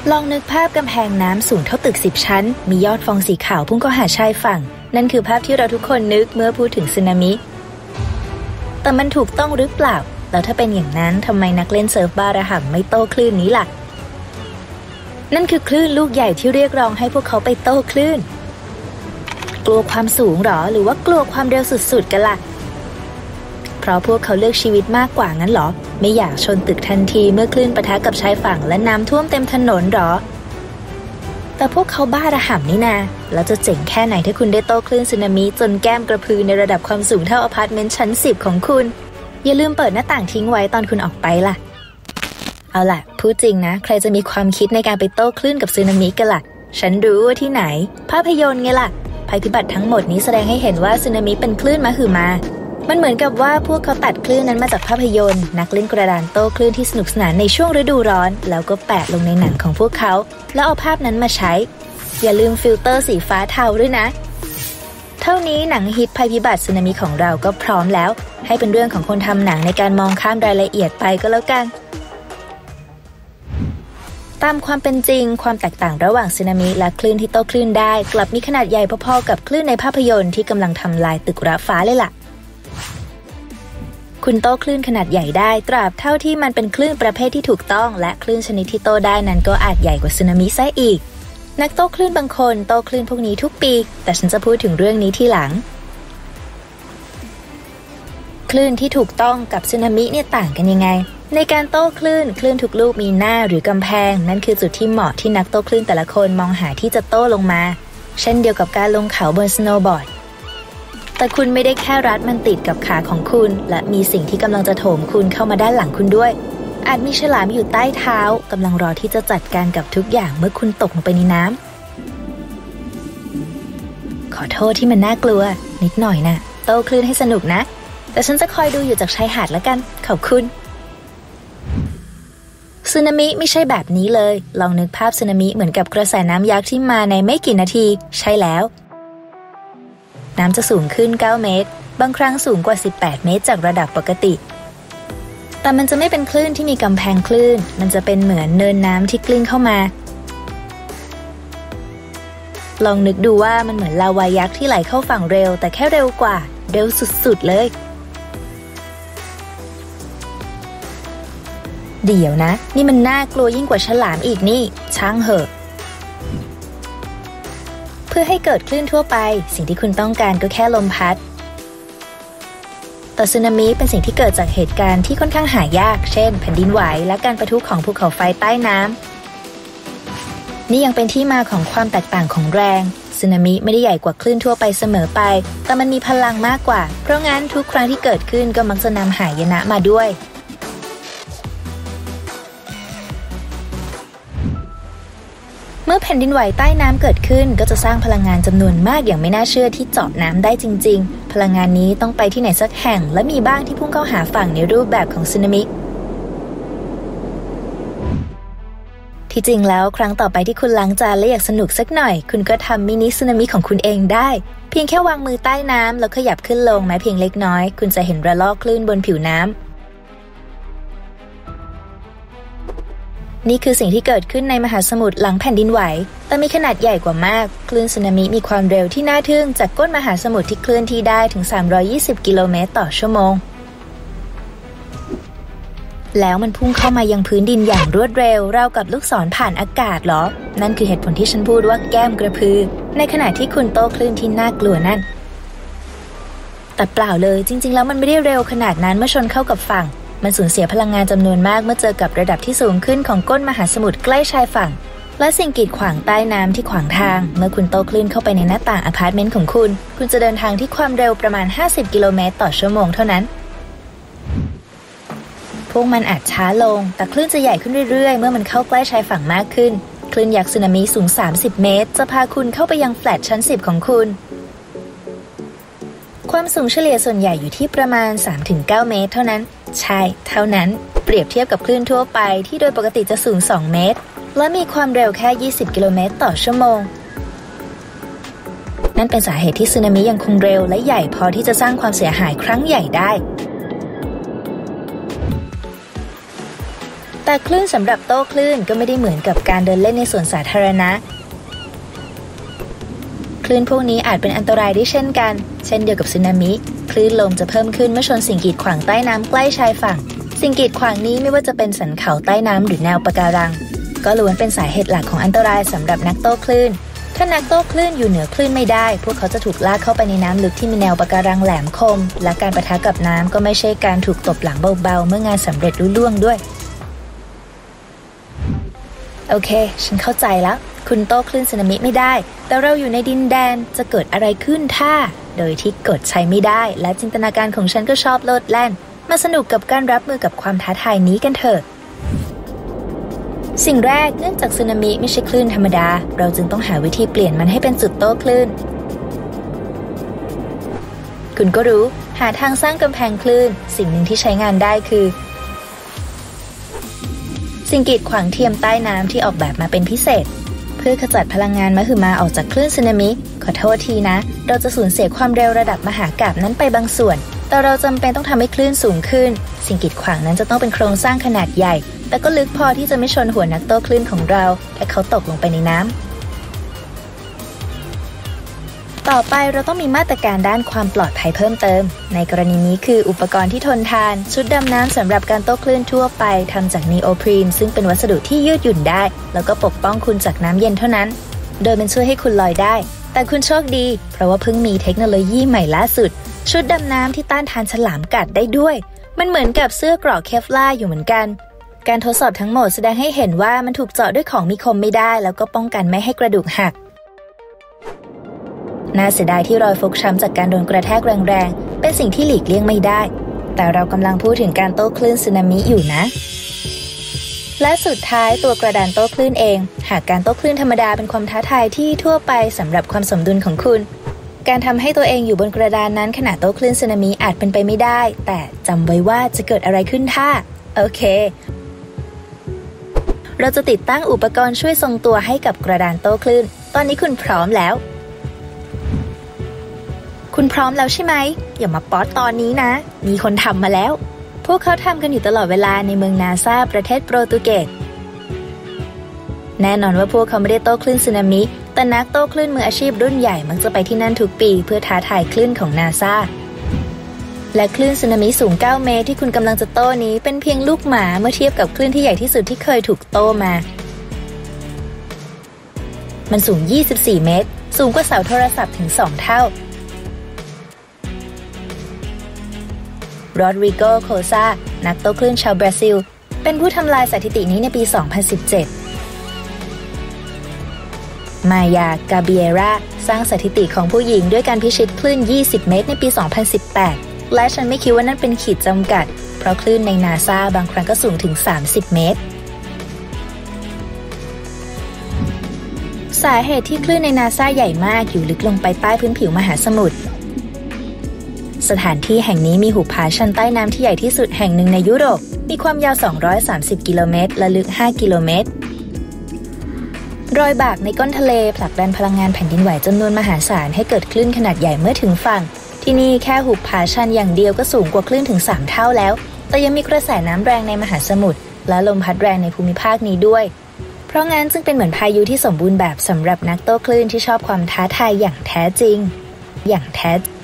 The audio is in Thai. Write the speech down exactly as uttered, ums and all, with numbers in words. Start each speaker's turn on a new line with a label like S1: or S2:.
S1: ลองนึกภาพกำแพงน้ำสูงเท่าตึกสิบชั้นมียอดฟองสีขาวพุ่งเข้าหาชายฝั่งนั่นคือภาพที่เราทุกคนนึกเมื่อพูดถึงสึนามิแต่มันถูกต้องหรือเปล่าแล้วถ้าเป็นอย่างนั้นทำไมนักเล่นเซิร์ฟบาระห่ำไม่โต้คลื่นนี้ล่ะนั่นคือคลื่นลูกใหญ่ที่เรียกร้องให้พวกเขาไปโต้คลื่นกลัวความสูงหรอหรือว่ากลัวความเร็วสุดๆกันล่ะเพราะพวกเขาเลือกชีวิตมากกว่างั้นหรอไม่อยากชนตึกทันทีเมื่อคลื่นปะทะกับชายฝั่งและน้ำท่วมเต็มถนนหรอแต่พวกเขาบ้าระห่ำนี่นาแล้วจะเจ๋งแค่ไหนถ้าคุณได้โต้คลื่นสึนามิจนแก้มกระพือในระดับความสูงเท่าอพาร์ตเมนต์ชั้นสิบของคุณอย่าลืมเปิดหน้าต่างทิ้งไว้ตอนคุณออกไปล่ะเอาล่ะพูดจริงนะใครจะมีความคิดในการไปโต้คลื่นกับสึนามิกันล่ะฉันรู้ว่าที่ไหนภาพยนตร์ไงล่ะภัยพิบัติทั้งหมดนี้แสดงให้เห็นว่าสึนามิเป็นคลื่นมหึมามันเหมือนกับว่าพวกเขาตัดคลื่นนั้นมาจากภาพยนตร์นักเล่นกระดานโต้คลื่นที่สนุกสนานในช่วงฤดูร้อนแล้วก็แปะลงในหนังของพวกเขาแล้วเอาภาพนั้นมาใช้อย่าลืมฟิลเตอร์สีฟ้าเทาด้วยนะเท่านี้หนังฮิตภัยพิบัติสึนามิของเราก็พร้อมแล้วให้เป็นเรื่องของคนทำหนังในการมองข้ามรายละเอียดไปก็แล้วกันตามความเป็นจริงความแตกต่างระหว่างสึนามิและคลื่นที่โต้คลื่นได้กลับมีขนาดใหญ่พอๆกับคลื่นในภาพยนตร์ที่กำลังทำลายตึกระฟ้าเลยล่ะคุณโต้คลื่นขนาดใหญ่ได้ตราบเท่าที่มันเป็นคลื่นประเภทที่ถูกต้องและคลื่นชนิดที่โต้ได้นั้นก็อาจใหญ่กว่าสึนามิซะอีกนักโต้คลื่นบางคนโต้คลื่นพวกนี้ทุกปีแต่ฉันจะพูดถึงเรื่องนี้ทีหลังคลื่นที่ถูกต้องกับสึนามิเนี่ยต่างกันยังไงในการโต้คลื่นคลื่นทุกลูกมีหน้าหรือกำแพงนั่นคือจุดที่เหมาะที่นักโต้คลื่นแต่ละคนมองหาที่จะโต้ลงมาเช่นเดียวกับการลงเขาบนสโนว์บอร์ดแต่คุณไม่ได้แค่รัดมันติดกับขาของคุณและมีสิ่งที่กำลังจะโถมคุณเข้ามาด้านหลังคุณด้วยอาจมีฉลามอยู่ใต้เท้ากำลังรอที่จะจัดการกับทุกอย่างเมื่อคุณตกลงไปในน้ำขอโทษที่มันน่ากลัวนิดหน่อยนะโต้คลื่นให้สนุกนะแต่ฉันจะคอยดูอยู่จากชายหาดแล้วกันขอบคุณสึนามิไม่ใช่แบบนี้เลยลองนึกภาพสึนามิเหมือนกับกระแสน้ำยักษ์ที่มาในไม่กี่นาทีใช่แล้วน้ำจะสูงขึ้นเก้าเมตรบางครั้งสูงกว่าสิบแปดเมตรจากระดับปกติแต่มันจะไม่เป็นคลื่นที่มีกำแพงคลื่นมันจะเป็นเหมือนเนินน้ำที่กลิ้งเข้ามาลองนึกดูว่ามันเหมือนลาวายักษ์ที่ไหลเข้าฝั่งเร็วแต่แค่เร็วกว่าเร็วสุดๆเลยเดี๋ยวนะนี่มันน่ากลัวยิ่งกว่าฉลามอีกนี่ช่างเหอะเพื่อให้เกิดคลื่นทั่วไปสิ่งที่คุณต้องการก็แค่ลมพัดแต่สึนามิเป็นสิ่งที่เกิดจากเหตุการณ์ที่ค่อนข้างหายากเช่นแผ่นดินไหวและการปะทุของภูเขาไฟใต้น้ำนี่ยังเป็นที่มาของความแตกต่างของแรงสึนามิไม่ได้ใหญ่กว่าคลื่นทั่วไปเสมอไปแต่มันมีพลังมากกว่าเพราะงั้นทุกครั้งที่เกิดขึ้นก็มักจะนำหายนะมาด้วยเมื่อแผ่นดินไหวใต้น้ำเกิดขึ้นก็จะสร้างพลังงานจำนวนมากอย่างไม่น่าเชื่อที่เจาะน้ำได้จริงๆพลังงานนี้ต้องไปที่ไหนสักแห่งและมีบ้างที่พุ่งเข้าหาฝั่งในรูปแบบของสึนามิที่จริงแล้วครั้งต่อไปที่คุณล้างจานและอยากสนุกสักหน่อยคุณก็ทำมินิสึนามิของคุณเองได้เพียงแค่วางมือใต้น้ำแล้วขยับขึ้นลงแม้เพียงเล็กน้อยคุณจะเห็นระลอกคลื่นบนผิวน้ำนี่คือสิ่งที่เกิดขึ้นในมหาสมุทรหลังแผ่นดินไหวแต่มีขนาดใหญ่กว่ามากคลื่นสึนามิมีความเร็วที่น่าทึ่งจากก้นมหาสมุทรที่เคลื่อนที่ได้ถึงสามร้อยยี่สิบกิโลเมตรต่อชั่วโมงแล้วมันพุ่งเข้ามายังพื้นดินอย่างรวดเร็วราวกับลูกศรผ่านอากาศเหรอนั่นคือเหตุผลที่ฉันพูดว่าแก้มกระพือในขณะที่คุณโต้คลื่นที่น่ากลัวนั่นแต่เปล่าเลยจริงๆแล้วมันไม่ได้เร็วขนาดนั้นเมื่อชนเข้ากับฝั่งมันสูญเสียพลังงานจำนวนมากเมื่อเจอกับระดับที่สูงขึ้นของก้นมหาสมุทรใกล้ชายฝั่งและสิ่งกีดขวางใต้น้ำที่ขวางทางเมื่อคุณโต้คลื่นเข้าไปในหน้าต่างอพาร์ตเมนต์ของคุณคุณจะเดินทางที่ความเร็วประมาณห้าสิบกิโลเมตรต่อชั่วโมงเท่านั้นพวกมันอาจช้าลงแต่คลื่นจะใหญ่ขึ้นเรื่อยๆเมื่อมันเข้าใกล้ชายฝั่งมากขึ้นคลื่นยักษ์สึนามิสูงสามสิบเมตรจะพาคุณเข้าไปยังแฟลตชั้นสิบของคุณความสูงเฉลี่ยส่วนใหญ่อยู่ที่ประมาณ สามถึงเก้า เมตรเท่านั้นใช่เท่านั้นเปรียบเทียบกับคลื่นทั่วไปที่โดยปกติจะสูงสองเมตรและมีความเร็วแค่ยี่สิบกิโลเมตรต่อชั่วโมงนั่นเป็นสาเหตุที่สึนามิยังคงเร็วและใหญ่พอที่จะสร้างความเสียหายครั้งใหญ่ได้แต่คลื่นสำหรับโต้คลื่นก็ไม่ได้เหมือนกับการเดินเล่นในสวนสาธารณะคลื่นพวกนี้อาจเป็นอันตรายได้เช่นกันเช่นเดียวกับสึนามิคลื่นลมจะเพิ่มขึ้นเมื่อชนสิ่งกีดขวางใต้น้ำใกล้ชายฝั่งสิ่งกีดขวางนี้ไม่ว่าจะเป็นสันเขาใต้น้ำหรือแนวปะการังก็ล้วนเป็นสาเหตุหลักของอันตรายสำหรับนักโต้คลื่นถ้านักโต้คลื่นอยู่เหนือคลื่นไม่ได้พวกเขาจะถูกลากเข้าไปในน้ำลึกที่มีแนวปะการังแหลมคมและการปะทะกับน้ำก็ไม่ใช่การถูกตบหลังเบาๆเมื่องานสำเร็จลุล่วงด้วยโอเคฉันเข้าใจแล้วคุณโต้คลื่นสึนามิไม่ได้แต่เราอยู่ในดินแดนจะเกิดอะไรขึ้นถ้าโดยที่กดใช้ไม่ได้และจินตนาการของฉันก็ชอบโลดแล่นมาสนุกกับการรับมือกับความท้าทายนี้กันเถอะสิ่งแรกเนื่องจากสึนามิไม่ใช่คลื่นธรรมดาเราจึงต้องหาวิธีเปลี่ยนมันให้เป็นจุดโต้คลื่นคุณก็รู้หาทางสร้างกำแพงคลื่นสิ่งหนึ่งที่ใช้งานได้คือสิ่งกีดขวางเทียมใต้น้ำที่ออกแบบมาเป็นพิเศษเพื่อขจัดพลังงานมหึมาออกจากคลื่นสึนามิขอโทษทีนะเราจะสูญเสียความเร็วระดับมหากาพย์นั้นไปบางส่วนแต่เราจำเป็นต้องทำให้คลื่นสูงขึ้นสิ่งกีดขวางนั้นจะต้องเป็นโครงสร้างขนาดใหญ่แต่ก็ลึกพอที่จะไม่ชนหัวนักโต้คลื่นของเราถ้าเขาตกลงไปในน้ำต่อไปเราต้องมีมาตรการด้านความปลอดภัยเพิ่มเติมในกรณีนี้คืออุปกรณ์ที่ทนทานชุดดำน้ำสำหรับการโต้คลื่นทั่วไปทำจากนีโอพรีนซึ่งเป็นวัสดุที่ยืดหยุ่นได้แล้วก็ปกป้องคุณจากน้ำเย็นเท่านั้นโดยมันช่วยให้คุณลอยได้แต่คุณโชคดีเพราะว่าเพิ่งมีเทคโนโลยีใหม่ล่าสุดชุดดำน้ำที่ต้านทานฉลามกัดได้ด้วยมันเหมือนกับเสื้อเกราะเคฟลาร์อยู่เหมือนกันการทดสอบทั้งหมดแสดงให้เห็นว่ามันถูกเจาะด้วยของมีคมไม่ได้แล้วก็ป้องกันไม่ให้กระดูกหักน่าเสียดายที่รอยฟกช้ำจากการโดนกระแทกแรงๆเป็นสิ่งที่หลีกเลี่ยงไม่ได้แต่เรากำลังพูดถึงการโต้คลื่นสึนามิอยู่นะและสุดท้ายตัวกระดานโต้คลื่นเองหากการโต้คลื่นธรรมดาเป็นความท้าทายที่ทั่วไปสำหรับความสมดุลของคุณการทำให้ตัวเองอยู่บนกระดานนั้นขณะโต้คลื่นสึนามิอาจเป็นไปไม่ได้แต่จำไว้ว่าจะเกิดอะไรขึ้นถ้าโอเคเราจะติดตั้งอุปกรณ์ช่วยทรงตัวให้กับกระดานโต้คลื่นตอนนี้คุณพร้อมแล้วคุณพร้อมแล้วใช่ไหมอย่ามาป๊อตตอนนี้นะมีคนทำมาแล้วพวกเขาทำกันอยู่ตลอดเวลาในเมืองนาซาประเทศโปรตุเกสแน่นอนว่าพวกเขาไม่ได้โต้คลื่นสึนามิแต่นักโต้คลื่นมืออาชีพรุ่นใหญ่มักจะไปที่นั่นทุกปีเพื่อท้าทายคลื่นของนาซาและคลื่นสึนามิสูงเก้าเมตรที่คุณกำลังจะโต้นี้เป็นเพียงลูกหมาเมื่อเทียบกับคลื่นที่ใหญ่ที่สุดที่เคยถูกโต้มามันสูงยี่สิบสี่เมตรสูงกว่าเสาโทรศัพท์ถึงสองเท่ารอดริโก โคซานักโต้คลื่นชาวบราซิลเป็นผู้ทำลายสถิตินี้ในปี สองพันสิบเจ็ด มายา กาเบียราสร้างสถิติของผู้หญิงด้วยการพิชิตคลื่นยี่สิบเมตรในปี สองพันสิบแปด และฉันไม่คิดว่านั่นเป็นขีดจำกัดเพราะคลื่นในนาซาบางครั้งก็สูงถึงสามสิบเมตรสาเหตุที่คลื่นในนาซาใหญ่มากอยู่ลึกลงไปใต้พื้นผิวมหาสมุทรสถานที่แห่งนี้มีหุบผาชันใต้น้ำที่ใหญ่ที่สุดแห่งหนึ่งในยุโรปมีความยาวสองร้อยสามสิบกิโลเมตรและลึกห้ากิโลเมตรรอยบากในก้นทะเลผลักดันพลังงานแผ่นดินไหวจำนวนมหาศาลให้เกิดคลื่นขนาดใหญ่เมื่อถึงฝั่งที่นี่แค่หุบผาชันอย่างเดียวก็สูงกว่าคลื่นถึงสามเท่าแล้วแต่ยังมีกระแสน้ำแรงในมหาสมุทรและลมพัดแรงในภูมิภาคนี้ด้วยเพราะงั้นจึงเป็นเหมือนพายุที่สมบูรณ์แบบสำหรับนักโต้คลื่นที่ชอบความท้าทายอย่างแท้จริงอย่างแท้